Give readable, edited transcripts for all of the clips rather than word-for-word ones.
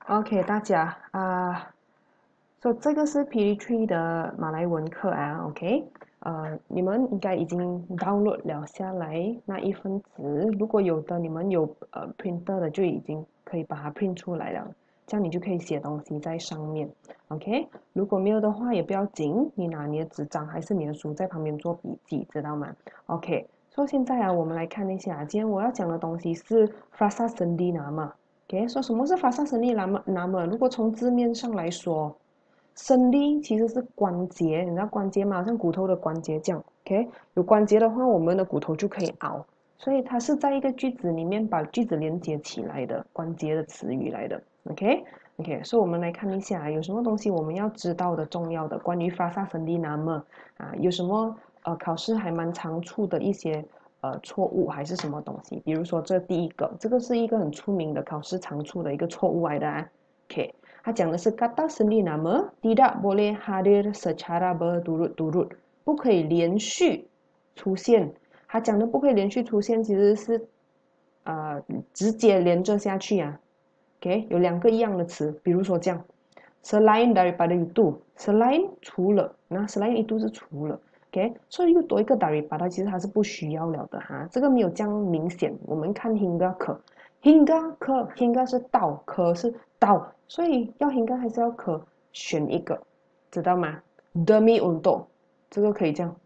OK，大家所以这个是 PT3 的马来文课啊，OK，你们应该已经 download 了下来那一份纸，如果有的你们有printer 的就已经可以把它 print 出来了，这样你就可以写东西在上面，OK，如果没有的话也不要紧，你拿你的纸张还是你的书在旁边做笔记，知道吗？OK，所以现在我们来看一下，今天我要讲的东西是 frasa sendi nama。OK，说什么是法萨胜利那么，如果从字面上来说，胜利其实是关节，你知道关节吗？好像骨头的关节这样。OK，有关节的话，我们的骨头就可以凹，所以它是在一个句子里面把句子连接起来的关节的词语来的。OK，所以我们来看一下有什么东西我们要知道的重要的关于法萨胜利那么有什么考试还蛮常出的一些错误还是什么东西？比如说这第一个，这个是一个很出名的考试常出的一个错误来的啊。OK，他讲的是 kata sendi nama tidak boleh hadir secara berturut-turut，不可以连续出现。他讲的不可以连续出现，其实是直接连着下去啊。OK，有两个一样的词，比如说这样，selain daripada itu，selain 除了，那 selain itu 是除了。OK，所以又多一个 daripada，其实它是不需要了的哈，这个没有这样明显。我们看 hingga ke，hingga 是到，可是到，所以要 hingga 还是要可，选一个，知道吗？demi untuk，这个可以这样，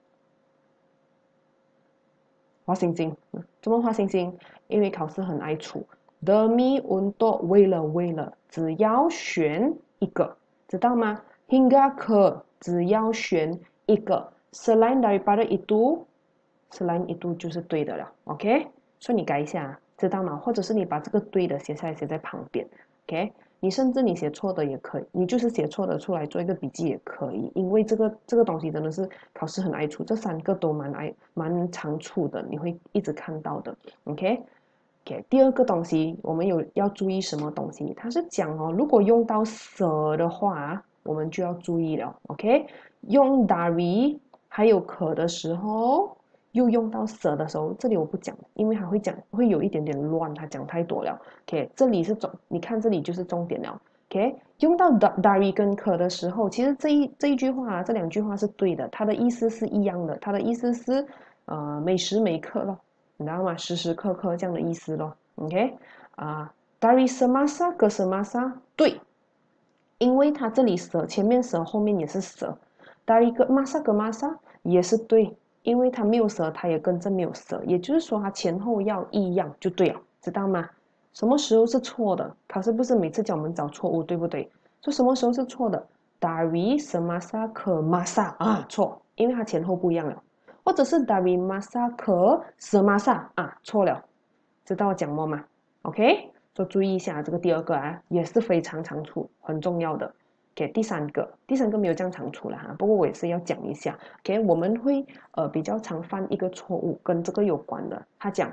画星星，怎么画星星？因为考试很爱出 demi untuk，为了，只要选一个，知道吗？hingga ke，只要选一个，selain daripada itu，selain itu 就是对的了，OK？所以你改一下，知道吗？或者是你把这个对的写下来，写在旁边，OK？你甚至你写错的也可以，你就是写错的出来做一个笔记也可以，因为这个东西真的是考试很爱出，这三个都蛮常出的，你会一直看到的，OK？OK，第二个东西我们有要注意什么东西？它是讲如果用到 s 的话，我们就要注意了，OK？用 dari 还有可的时候，又用到 s 的时候，这里我不讲，因为它会有一点点乱，它讲太多了。OK，这里是你看这里就是重点了。OK，用到 dari 跟可的时候，其实这一句话这两句话是对的，它的意思是一样的，它的意思是每时每刻咯，你知道吗？时时刻刻这样的意思咯。OK，dari semasa ke semasa 对，因为它这里蛇前面蛇后面也是蛇，dari ke masa ke masa 也是对，因为它没有蛇，它也跟着没有蛇，也就是说它前后要一样就对了，知道吗？什么时候是错的？考试不是每次叫我们找错误，对不对？说什么时候是错的？dari semasa ke masa 错，因为它前后不一样了，或者是 dari masa ke semasa 错了，知道我讲么吗？OK，就注意一下这个第二个也是非常常出，很重要的。OK，第三个没有这样常出了哈，不过我也是要讲一下。OK，我们会比较常犯一个错误，跟这个有关的。他讲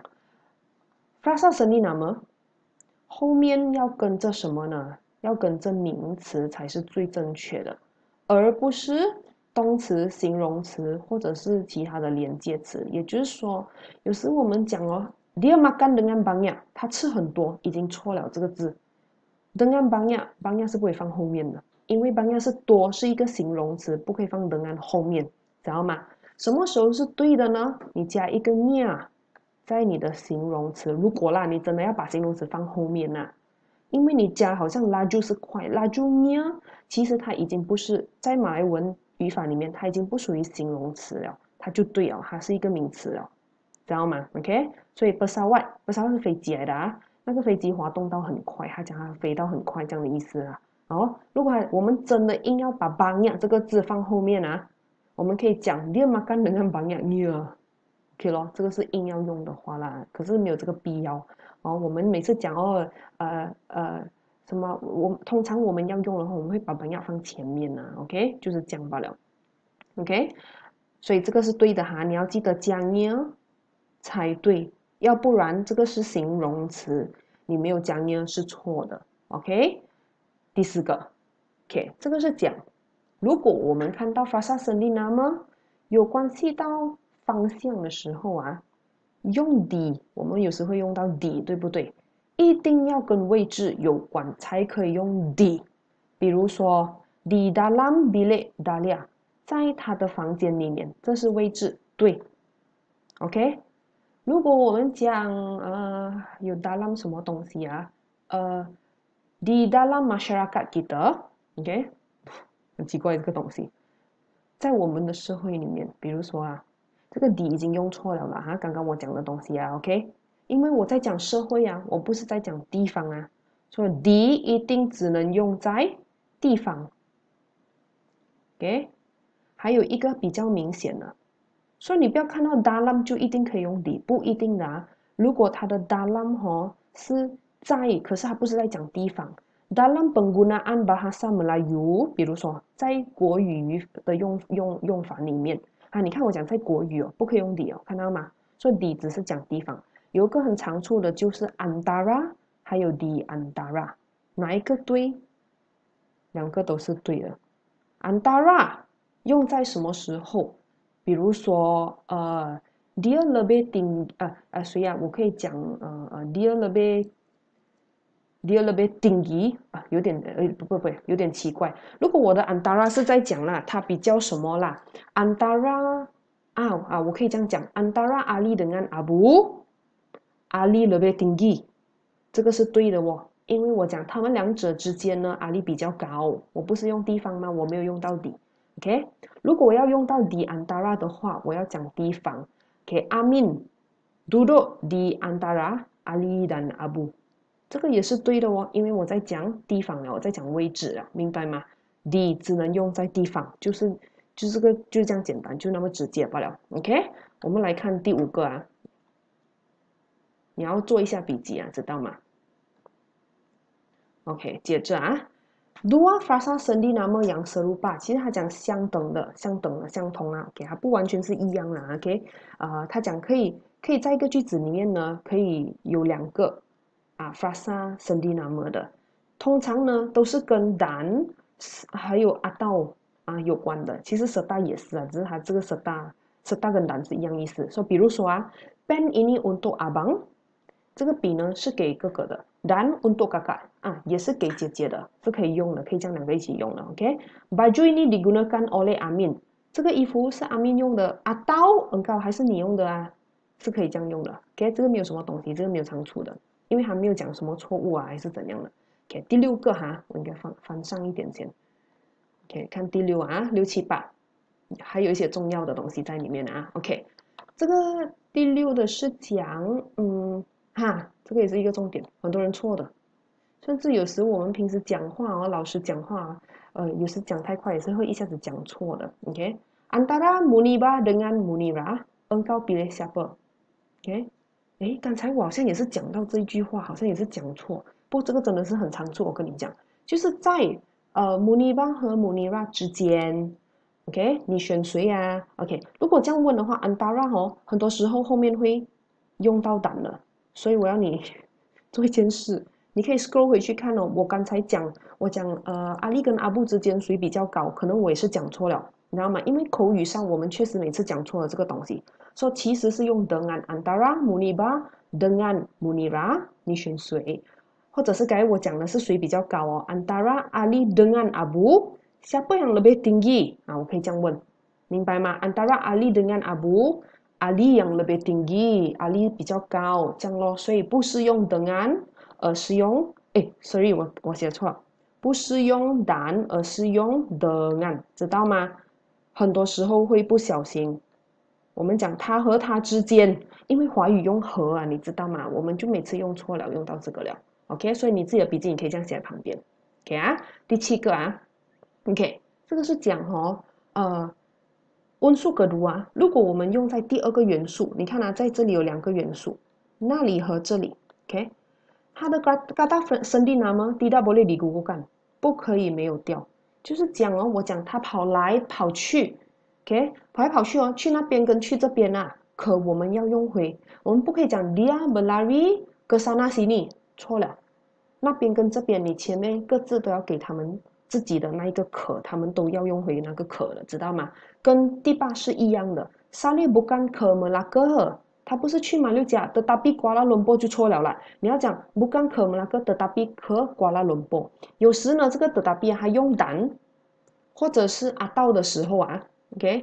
frasa seni nama 后面要跟着什么呢？要跟着名词才是最正确的，而不是动词、形容词或者是其他的连接词。也就是说，有时我们讲dia makan dengan banyak，他吃很多，已经错了这个字。dengan banyak 是不会放后面的，因为 banyak 是多，是一个形容词，不可以放 dengan 后面，知道吗？什么时候是对的呢？你加一个 nya 在你的形容词，如果啦，你真的要把形容词放后面因为你加好像拉就是快，拉住nya，其实它已经不是在马来文语法里面，它已经不属于形容词了，它就对了，它是一个名词了，知道吗？OK，所以 pesawat 是飞机来的那个飞机滑动到很快，他讲它飞到很快这样的意思如果我们真的硬要把 banyak 这个字放后面我们可以讲 dia makan dengan banyaknya。OK 咯，这个是硬要用的话啦，可是没有这个必要我们每次讲什么，通常我们要用的话，我们会把 banyak 放前面OK，就是这样罢了。OK，所以这个是对的哈，你要记得讲呢才对，要不然这个是形容词，你没有讲呢是错的。OK，第四个，OK，这个是讲，如果我们看到法萨森林那么有关系到方向的时候用 D，我们有时会用到 D，对不对？ 一定要跟位置有关才可以用 di。比如说 di dalam bilik Dahlia， 在他的房间里面，这是位置，对 ，OK。如果我们讲有 dalam 什么东西啊di dalam masyarakat kita，OK，很奇怪这个东西，在我们的社会里面，比如说这个 di 已经用错了啦刚刚我讲的东西，OK，因为我在讲社会我不是在讲地方所以 di 一定只能用在地方，OK，还有一个比较明显的。所以你不要看到 dalam 就一定可以用 di， 不一定的如果它的 dalam 是在，可是它不是在讲地方。dalam penggunaan bahasa Melayu， 比如说在国语的用法里面你看我讲在国语不可以用 di看到吗？所以 di 只是讲地方。有一个很常出的就是 antara， 还有 di antara， 哪一个对？两个都是对的。antara 用在什么时候？比如说dia lebih tinggi 谁我可以讲dia lebih tinggi 有点不有点奇怪。如果我的 antara 是在讲它比较什么啦 antara 我可以这样讲 antara Ali dengan Abu Ali lebih tinggi， 这个是对的因为我讲他们两者之间呢Ali比较高，我不是用地方吗？我没有用到底。OK， 如果我要用到 di antara 的话，我要讲地方。OK， Amin duduk di antara Ali dan Abu， 这个也是对的因为我在讲地方了，我在讲位置明白吗 ？di 只能用在地方，就是这个就这样简单，就那么直接罢了。OK， 我们来看第5个你要做一下笔记知道吗 ？OK， 接着Dua frasa sendi nama yang serupa， 其实它讲相等的、相同OK， 它不完全是一样OK， 它讲可以在一个句子里面呢，可以有2个frasa sendi nama 的，通常呢都是跟 dan 还有atau有关的，其实 serta 也是只是它这个 serta 跟 dan 是一样意思。所以比如说pen ini untuk abang， 这个笔呢是给哥哥的。Dan untuk kakak 也是给姐姐的，是可以用的，可以将2个一起用的 OK。 Baju ini digunakan oleh Amin， 这个衣服是阿明用的atau engkau 还是你用的是可以这样用的 OK， 这个没有什么东西，这个没有长处的，因为还没有讲什么错误还是怎样的 OK。 第6个我应该翻上一点先 OK， 看第6 6、7、8还有一些重要的东西在里面OK， 这个第6的是讲这个也是一个重点，很多人错的，甚至有时我们平时讲话老师讲话有时讲太快也是会一下子讲错的 OK。 Antara Muniba dengan Munira engkau pilih siapa OK， 刚才我好像也是讲到这一句话，好像也是讲错，不过这个真的是很常错，我跟你讲，就是在Muniba 和 Munira 之间 OK， 你选谁OK， 如果这样问的话 Antara 很多时候后面会用到dan的，所以我要你做一件事，你可以 scroll 回去看我刚才讲阿丽跟阿布之间谁比较高，可能我也是讲错了，你知道吗？因为口语上我们确实每次讲错了这个东西，所以其实是用 dengan antara Muniba dengan Munira， 你选谁？或者是刚才我讲的是谁比较高antara Ali dengan Abu siapa yang lebih tinggi 我可以这样问，明白吗？ antara Ali dengan Abu Ali yang lebih tinggi， Ali 比较高，这样咯，所以不是用 dengan， 而是用sorry 我写错了，不是用 dan， 而是用 dengan， 知道吗？很多时候会不小心，我们讲他和他之间，因为华语用和你知道吗？我们就每次用错了，用到这个了 OK， 所以你自己的笔记你可以这样写在旁边 OK 第7个OK， 这个是讲unsur kedua， 如果我们用在第2个元素，你看在这里有2个元素，那里和这里 OK， 它的 kata sendi nama tidak boleh digugurkan， 不可以没有掉，就是讲我讲他跑来跑去 OK， 跑来跑去去那边跟去这边可我们要用回，我们不可以讲 dia berlari ke sana sini， 错了，那边跟这边你前面各自都要给他们自己的那一个可，他们都要用回那个可了，知道吗？跟第8是一样的。Salih bukan ke Melaka， 它不是去马六甲的 tetapi Kuala Lumpur 就错了啦。你要讲 bukan ke Melaka tetapi ke Kuala Lumpur。有时呢，这个 tetapi 它用 dan 或者是到的时候啊 ，OK，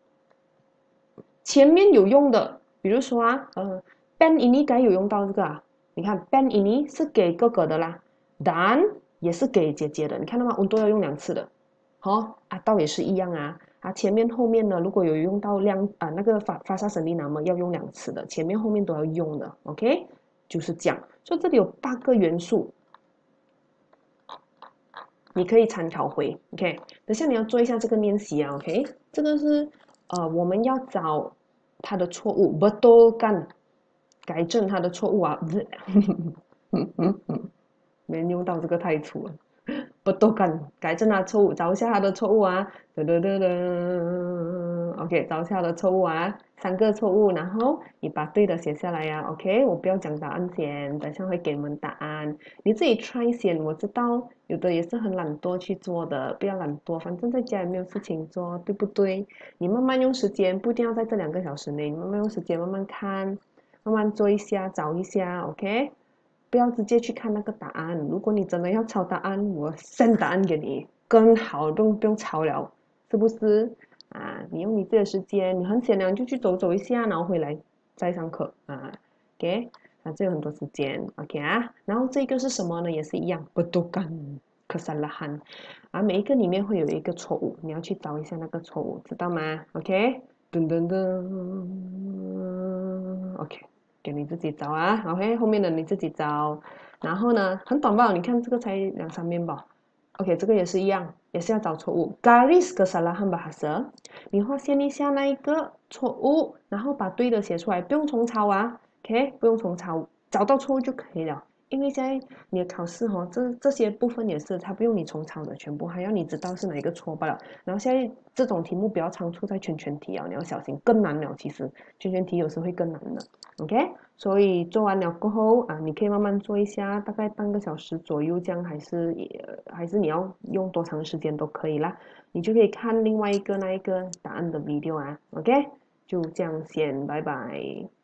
前面有用的，比如说pen ini 该有用到这个啊。你看 pen ini 是给哥哥的啦 ，dan 也是给姐姐的，你看到吗？我都要用2次的。好，到也是一样啊。前面后面呢，如果有用到那个发沙神力拿嘛，要用2次的，前面后面都要用的，OK， 就是这样。所以这里有8个元素，你可以参考回 ，OK。等下你要做一下这个练习啊 ，OK。这个是我们要找它的错误 ，betulkan， 改正它的错误啊，没用到这个太粗了。betulkan 改正他的错误，找一下他的错误啊，OK， 找一下他的错误啊，3个错误，然后你把对的写下来呀 ，OK， 我不要讲答案先，等下会给你们答案，你自己 try 先，我知道有的也是很懒惰去做的，不要懒惰，反正在家也没有事情做，对不对？你慢慢用时间，不一定要在这2个小时内，你慢慢用时间，慢慢看，慢慢做一下，找一下 ，OK。不要直接去看那个答案。如果你真的要抄答案，我 send 答案给你，更好，不用抄了，是不是？你用你自己的时间，你很闲了，你就去走一下，然后回来再上课，OK，这有很多时间，OK 啊。然后这个是什么呢？也是一样，betulkan kesalahan，每一个里面会有一个错误，你要去找一下那个错误，知道吗？OK，噔噔噔，OK。给你自己找啊 ，OK， 后面的你自己找。然后呢，很短吧？你看这个才2-3面吧。OK， 这个也是一样，也是要找错误。Garis kesalahan bahasa， 你划线一下那一个错误，然后把对的写出来，不用重抄啊。OK， 不用重抄，找到错误就可以了。因为现在你的考试这些部分也是，它不用你重抄的，全部还要你知道是哪一个错罢了。然后现在这种题目不要常出在圈圈题啊，你要小心，更难了。其实圈圈题有时会更难的。OK， 所以做完了过后你可以慢慢做一下，大概半个小时左右这样，还是你要用多长时间都可以啦。你就可以看另外一个那一个答案的 video 啊。OK， 就这样先，拜拜。